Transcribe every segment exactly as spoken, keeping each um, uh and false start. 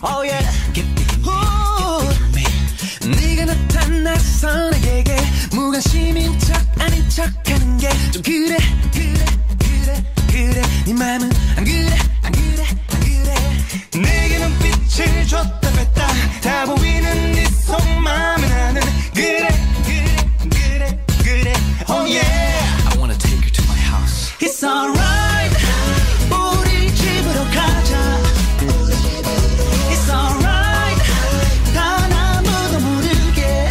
Oh yeah. 네가 나타나서 내게 무관심인 척 아닌 척하는 게 좀 그래 그래 그래 그래 네 맘은 안 그래 안 그래 안 그래 내게 눈빛을 줬다 뺐다 다 보이는 네 속마음은 나는 그래 그래 그래 그래 Oh yeah. I wanna take you to my house. It's alright. 우리 집으로 가자. It's alright. 단 아무도 모르게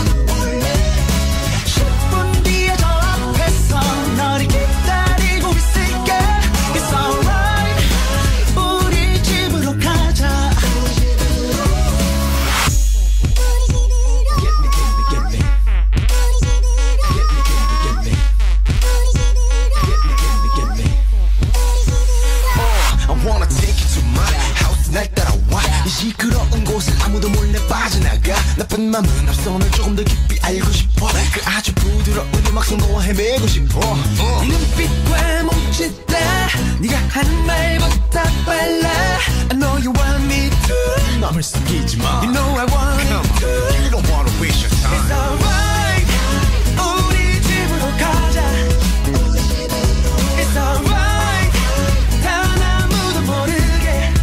십 분 뒤에 저 앞에서 너를 기다리고 있을게. It's alright. 우리 집으로 가자. Get me, get me, get me. Get me, get me, get me. Get me, get me, get me. I wanna take you to my house 날 따라와 이 시끄러운 곳을 아무도 몰래 빠져나가 나쁜 맘은 앞서 널 조금 더 깊이 알고 싶어 그 아주 부드러운 음악성 너와 헤매고 싶어 네 눈빛과 몸짓다 네가 하는 말보다 빨라 I know you want me to 맘을 숨기지 마 You know I want Come it to on, you don't wanna waste your time It's alright 우리 집으로 가자 It's alright 단 아무도 모르게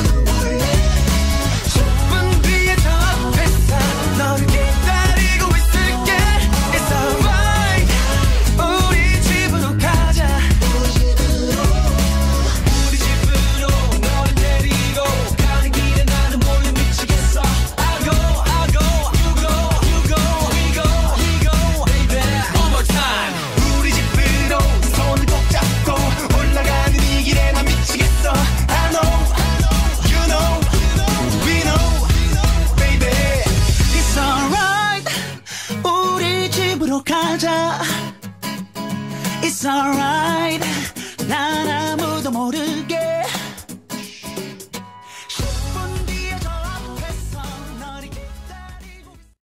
십 분 뒤에 저 앞에서 너를 기다리고 있을게 It's alright 우리 집으로 가자 우리 집으로 너를 데리고 가는 길에 나는 몰래 미치겠어 I go I go You go You go We go We go baby One more time 우리 집으로 손을 꼭 잡고 올라가는 이 길에 난 미치겠어 I know You know We know baby It's alright 우리 집으로 가자 It's alright 난 아무도 모르게